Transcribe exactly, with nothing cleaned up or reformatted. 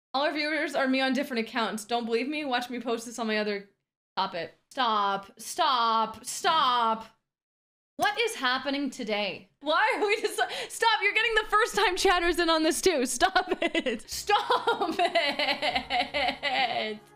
All our viewers are me on different accounts. Don't believe me? Watch me post this on my other... Stop it. Stop. Stop. Stop. What is happening today? Why are we just... Stop. You're getting the first time chatters in on this too. Stop it. Stop it.